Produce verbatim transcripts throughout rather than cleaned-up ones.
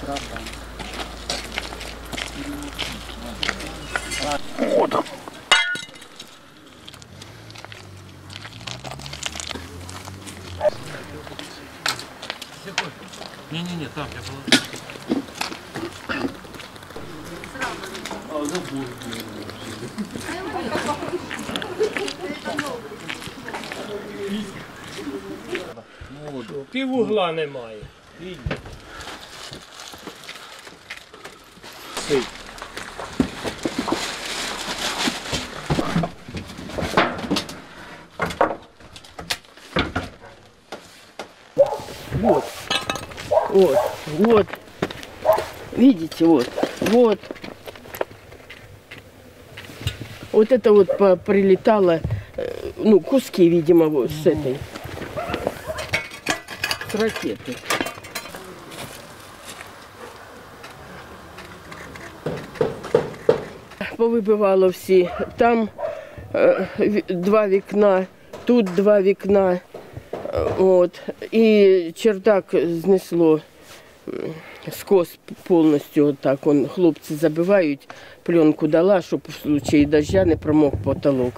Вот. Не-не-не, там я был. А, забор. Півугла немає. Вот, вот, вот, видите, вот, вот. Вот это вот по- прилетало, э, ну, куски, видимо, вот с этой, с ракеты. Повибивало всі. Там е, ві- два вікна, тут два вікна. Е, От. І чердак знесло м, скос повністю. Отак. Он, хлопці забивають, пленку дала, щоб в случаї дождя не промок потолок.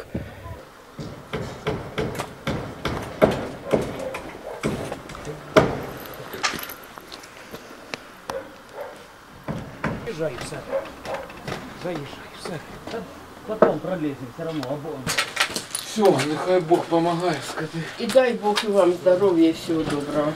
Заезжай, все. Заезжай, все. Да потом пролезем, все равно обоим. Все, нехай Бог помогает, скоты. І дай Бог і вам здоров'я і всього доброго.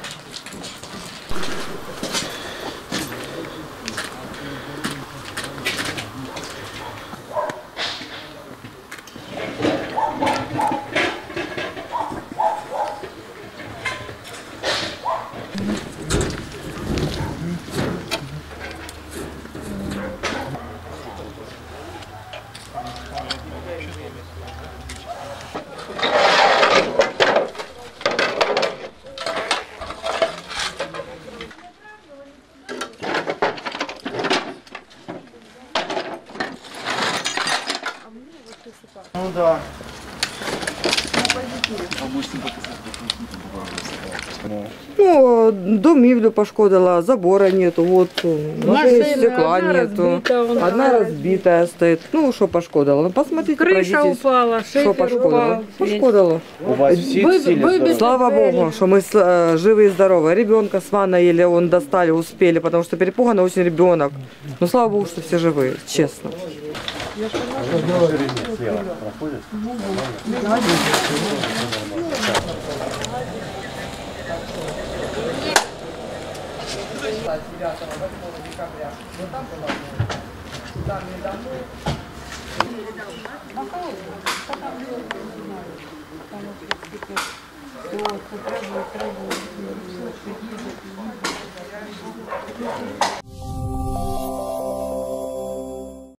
Ну да. Ну, домівлю пошкодила, забора нету, вот, машины, стекла одна нету. разбита, вон Одна она. разбитая стоит. Ну, что пошкодила? Ну, посмотрите, Крыша пройдитесь. упала, Что шифер пошкодила? упал. Пошкодила. У вас все Вы- сильно вы здоровы? без- Слава Богу, что мы э, живы и здоровы. Ребенка с ванной еле он достали, успели, потому что перепуганный очень ребенок. Но слава Богу, что все живые, честно. Вот, потребует, требует.